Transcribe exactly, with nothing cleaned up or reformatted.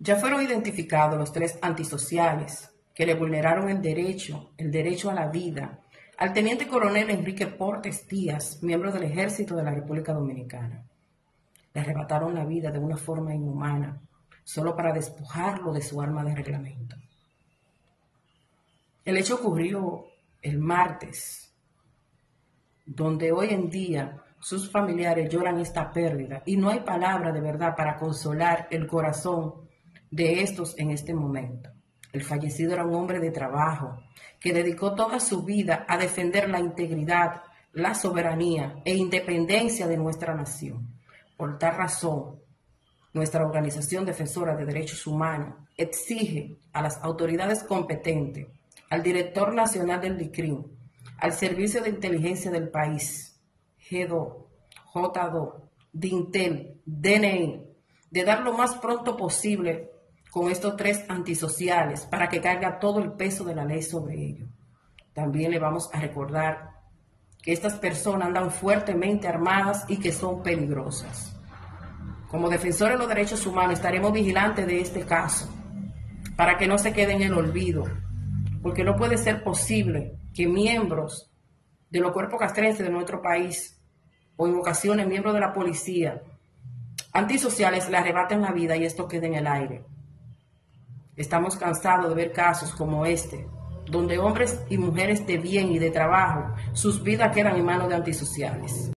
Ya fueron identificados los tres antisociales que le vulneraron el derecho, el derecho a la vida, al teniente coronel Enrique Portes Díaz, miembro del Ejército de la República Dominicana. Le arrebataron la vida de una forma inhumana, solo para despojarlo de su arma de reglamento. El hecho ocurrió el martes, donde hoy en día sus familiares lloran esta pérdida y no hay palabra de verdad para consolar el corazón de estos en este momento. El fallecido era un hombre de trabajo que dedicó toda su vida a defender la integridad, la soberanía e independencia de nuestra nación. Por tal razón, nuestra organización defensora de derechos humanos exige a las autoridades competentes, al director nacional del DICRIM, al Servicio de Inteligencia del país, G dos, J dos, DINTEL, D N I, de dar lo más pronto posible con estos tres antisociales para que caiga todo el peso de la ley sobre ellos. También le vamos a recordar que estas personas andan fuertemente armadas y que son peligrosas. Como defensores de los derechos humanos estaremos vigilantes de este caso para que no se quede en el olvido, porque no puede ser posible que miembros de los cuerpos castrenses de nuestro país o en ocasiones miembros de la policía antisociales le arrebaten la vida y esto quede en el aire. Estamos cansados de ver casos como este, donde hombres y mujeres de bien y de trabajo, sus vidas quedan en manos de antisociales.